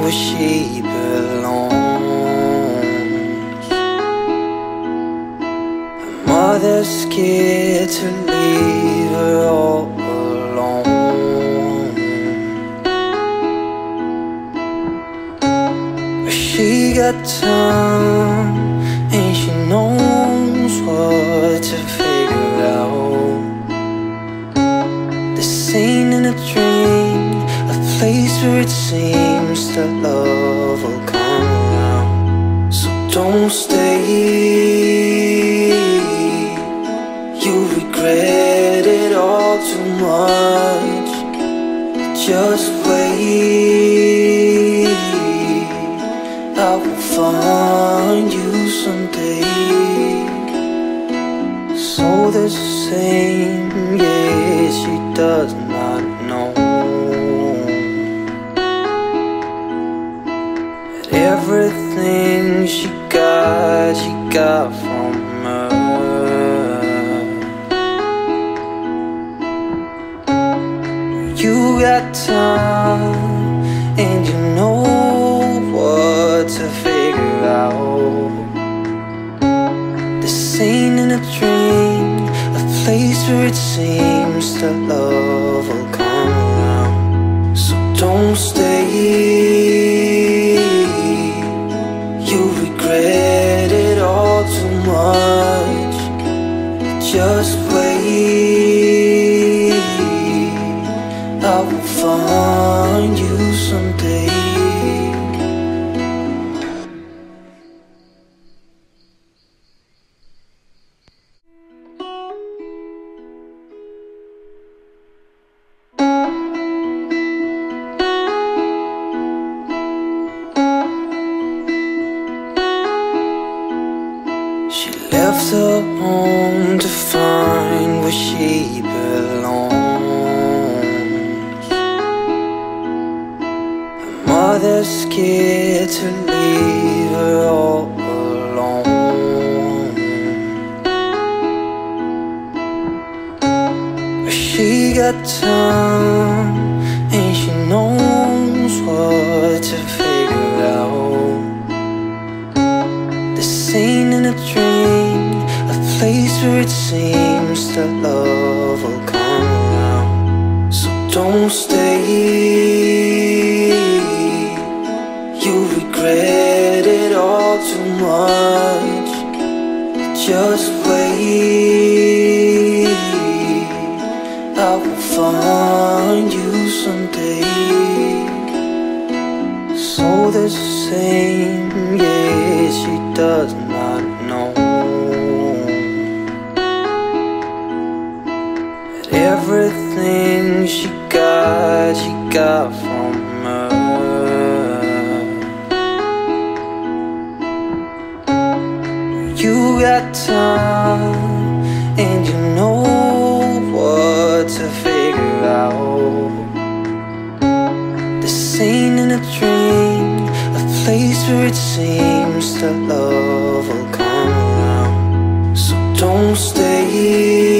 where she belongs. Her mother's scared to leave her all alone, but she got time and she knows what to figure out. This ain't in a dream, a place where it seems that love will come around. So don't stay, you regret it all too much. Just wait, I will find you someday. So the same, yeah, she does not know that everything she got from her. You got time and you know what to figure out. This ain't in a dream, a place where it seems that love will come around. So don't stay, you regret it all too much. Just wait, I will find you someday. She left her home to find where she belongs. Her mother's scared to leave her all alone, but she got time and she knows what to figure out. This ain't in a dream, a place where it seems that love will come around. So don't stay, you regret it all too much. Just wait, I will find you someday. So the same, yeah, she does not know that everything she got from her. You got time and you know what to figure out. This ain't in a dream, a place where it seems that love will come around. So don't stay,